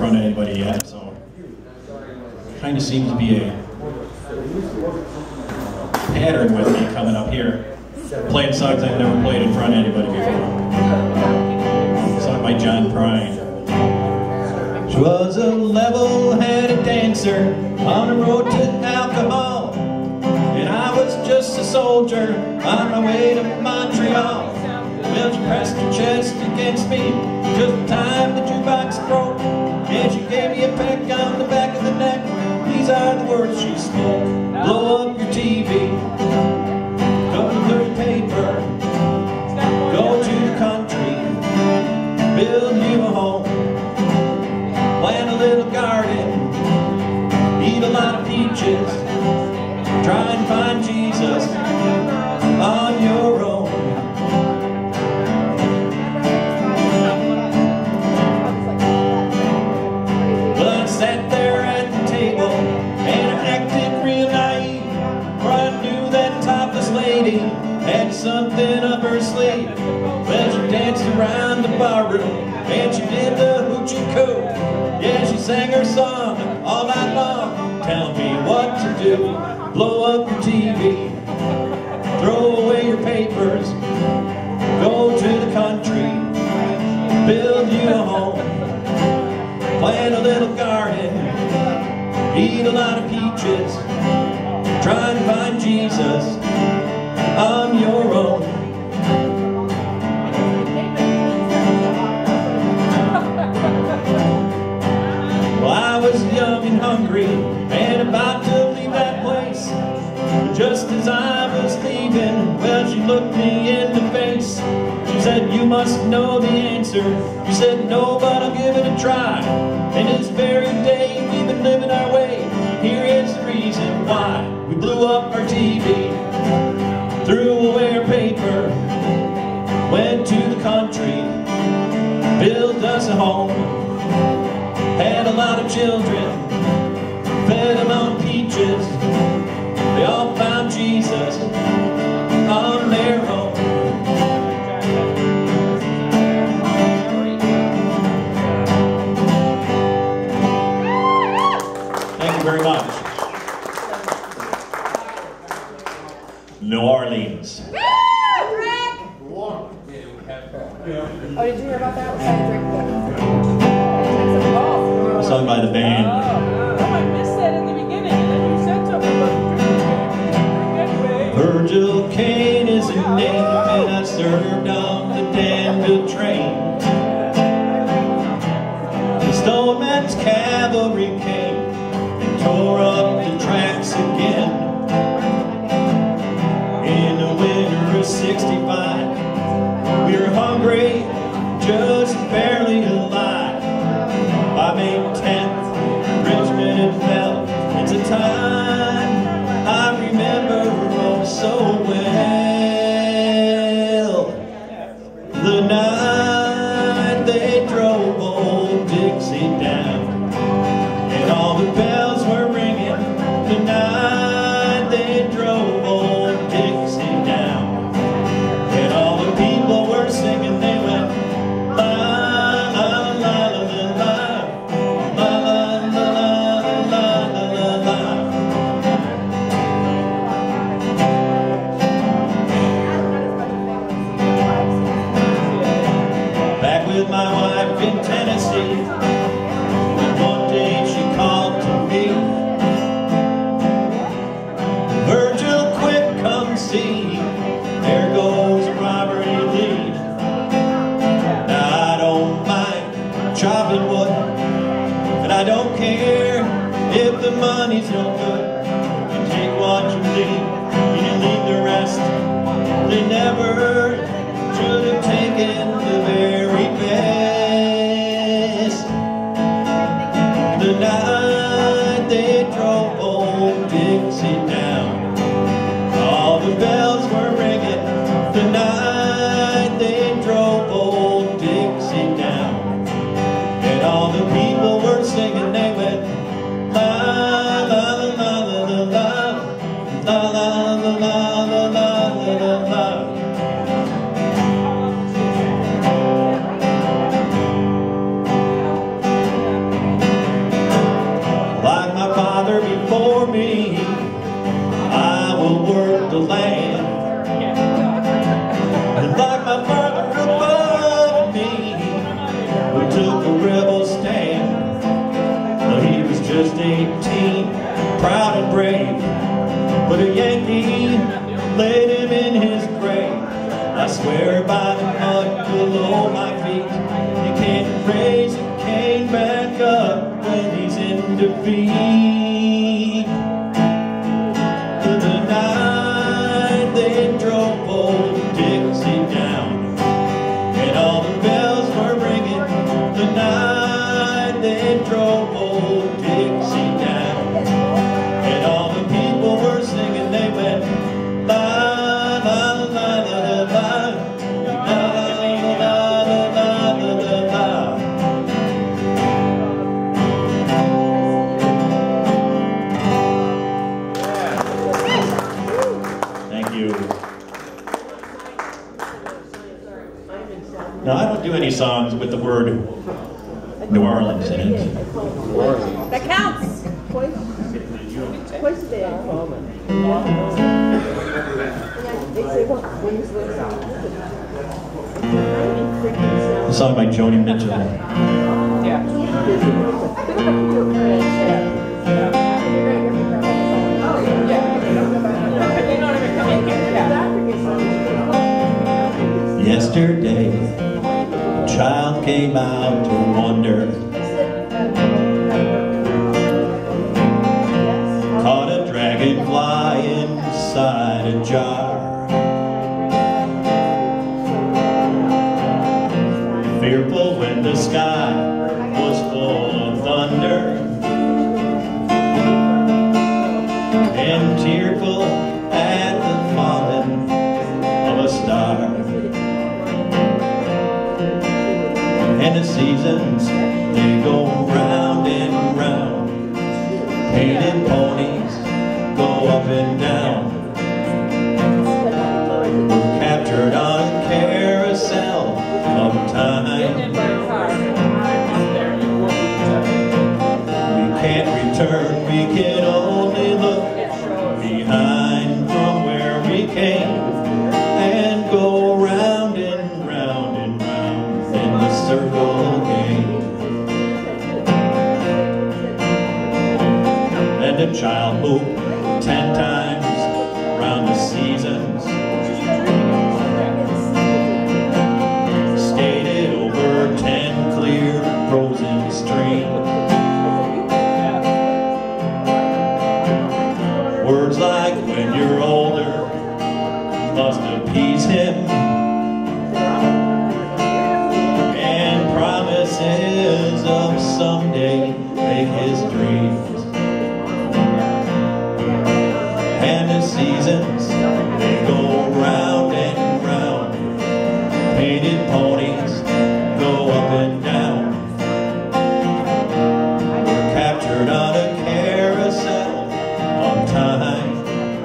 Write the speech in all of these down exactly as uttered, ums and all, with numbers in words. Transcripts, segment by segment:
front of anybody yet, so kind of seems to be a pattern with me coming up here, playing songs I've never played in front of anybody before. A song by John Prine. She was a level-headed dancer on the road to alcohol, and I was just a soldier on my way to Montreal. Well, she pressed her chest against me just in time the jukebox broke, and she gave me a peck on the back of the neck. These are the words she spoke: blow up your T V, go to the paper, go to the country, build you a home, plant a little garden, eat a lot of peaches, try and find Jesus on your own. Well, I sat there at the table and I acted real naive, for I knew that topless lady had something up her sleeve. Well, she danced around the barroom and she did the hoochie coo. Yeah, she sang her song all night long, telling me what to do. Blow up your T V, throw away your papers, go to the country, build you a home, plant a little garden, eat a lot of peaches, try and find Jesus on your own. Well, I was young and hungry and about to leave that place. Just as I was leaving, well, she looked me in the face. She said, you must know the answer. You said, no, but I'll give it a try. And this very day we've been living our way. Here is the reason why. We blew up our T V, threw away our paper, went to the country, built us a home, had a lot of children, fed them on peaches. They all found Jesus on their own. Thank you very much. New Orleans. Oh, did you hear about that? Sung by the band. Oh, I missed that in the beginning, and then you said something about drinking. Virgil Kane is his name, and I served on the Danville train. The Stoneman's cavalry came and tore up the tracks again. In the winter of sixty-five, we were hungry, just barely alive. By May tenth, Richmond had fell. It's a time I remember oh so well. The night they drove old Dixie down, and all the bells were ringing. The night they drove old Dixie down, and all the people were singing. They went la la la la la la. With my wife in Tennessee, and one day she called to me, Virgil, quick, come see, there goes Robert E. Lee. Now I don't mind chopping wood, and I don't care if the money's no good. You take what you leave, and you leave the rest. They never should have taken the very best. The night they drove old Dixie down, all the bells were ringing. The night they drove old Dixie down, and all the people were singing. They went la la la la la la la la la la la la la la. for me. I will work the land. And like my father above me, who took a rebel stand. Well, he was just eighteen, proud and brave, but a Yankee laid him in his grave. I swear by the mud below my feet, you can't raise a cane back up when he's in defeat. The night they drove old Dixie down, and all the bells were ringing. The night they drove old Dixie down, and all the people were singing. They went la la la la la la la la la la la. Thank you. Now, I don't do any songs with the word New Orleans in it. That counts. Twice. Twice a day. A song by Joni Mitchell. Yeah. Yesterday, a child came out to wonder, caught a dragonfly inside a jar. Fearful when the sky was full of thunder, and tearful at the falling of a star. And the seasons, they go round and round. Painted ponies go up and down. We're captured on a carousel of time. We can't return, we can only look behind from where we came, and go round and round and round in the circle game. And a child moved ten times round the seasons, skated over ten clear frozen streams. Words like when you're older must appease him, and promises of someday make his dreams. And the seasons, they go round and round. Painted ponies go up and down. We're captured on a carousel of time.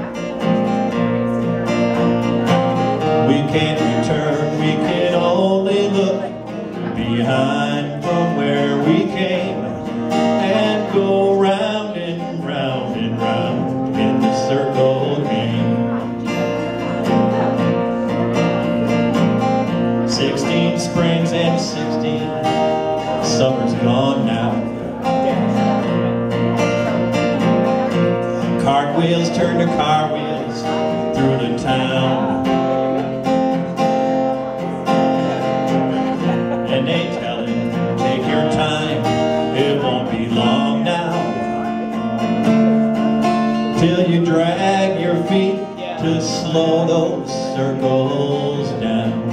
We can't return, we can only look behind from where we came, and go round and round and round in the circle game. Sixteen springs and sixteen summers gone now. Cartwheels turn to car wheels through the town, and they tell him, take your time, it won't be long now, till you drag your feet to slow those circles down.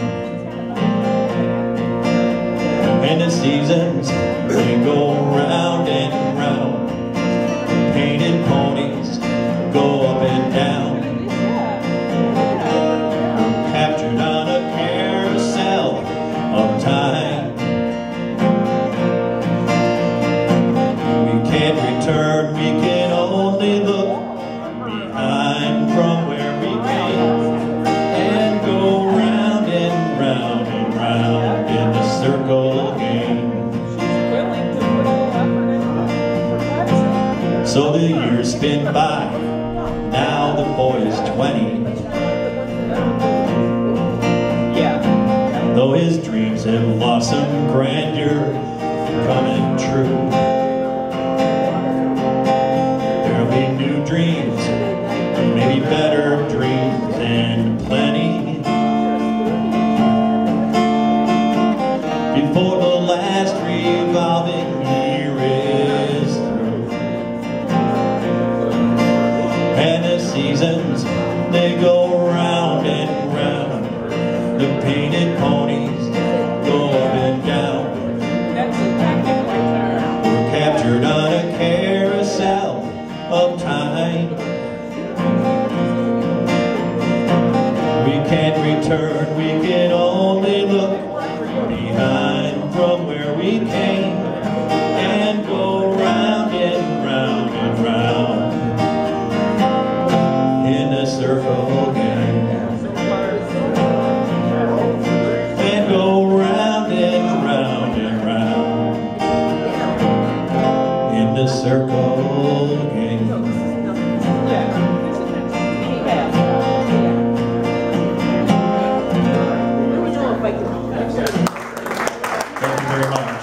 And the seasons, they go round and round. Painted ponies go up and down. We're captured on a carousel of time. We can't return, we can only look behind from where we came, and So the years spin by, now the boy is twenty. Yeah. Though his dreams have lost some grandeur, coming true. There'll be new dreams, maybe better dreams and plenty, before the last revolving year is through. And the seasons, they go round and round. The painted ponies go up and down. That's the tactic right there. We're captured on a carousel of time. We can't return, we can only look behind from where we came and go round and round and round in a circle again, and go round and round and round in the circle again. Thank you very much.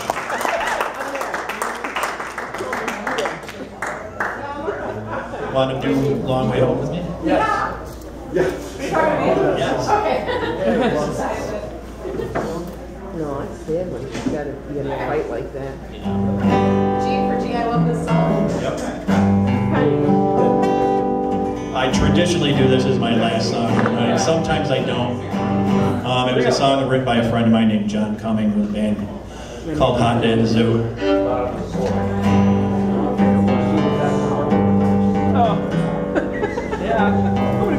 Want to do Long Way Home with me? Yes. Yes. Yes. No, it's sad when she's got to be in a fight like that. G for G, I love this song. Yep. I traditionally do this as my last song. I, sometimes I don't. Um, it was a song written by a friend of mine named John Cumming with a band called Hot Day at the Zoo. Oh. Yeah.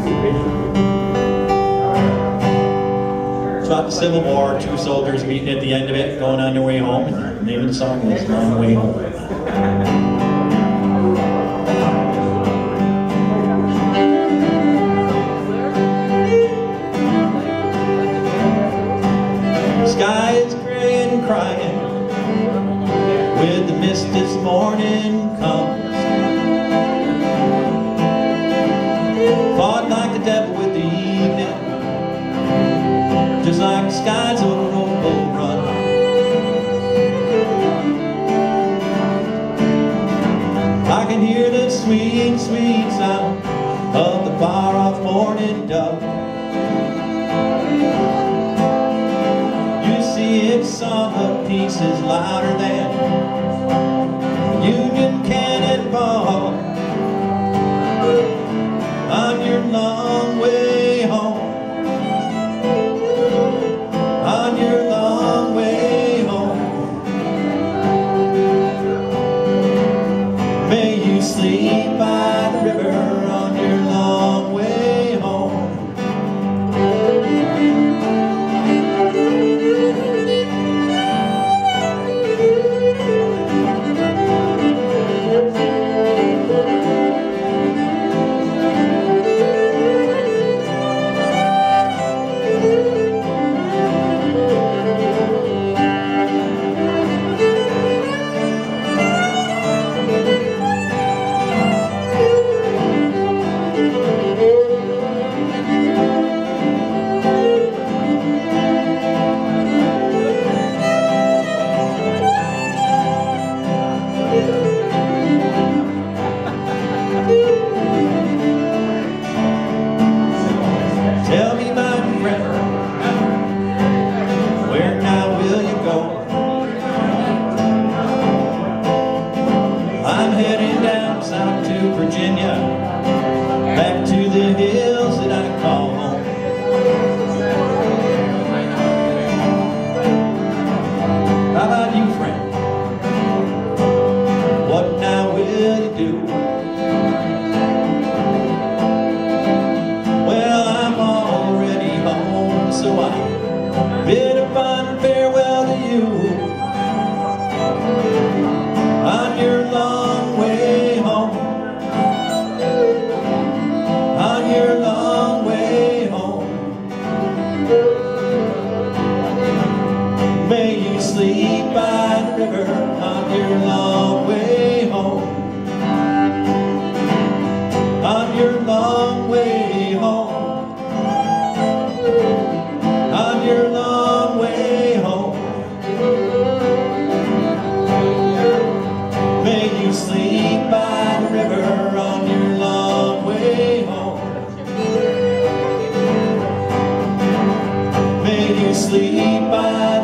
It's about the Civil War, two soldiers meeting at the end of it, going on their way home, and the name of the song is Long Way Home. Sky is gray and crying with the mist as morning comes. Fought like the devil with the evening, just like the skies of a road run. I can hear the sweet, sweet sound of the far-off morning dove. Its song of peace is louder than Union cannonball on your long way home, on your long way home. May you sleep by the river on your long way home.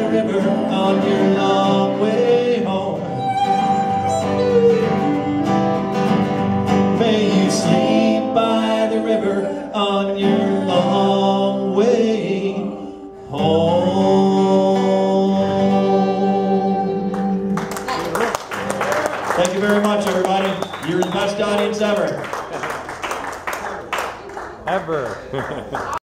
the river on your long way home. May you sleep by the river on your long way home. Thank you very much, everybody. You're the best audience ever. Ever.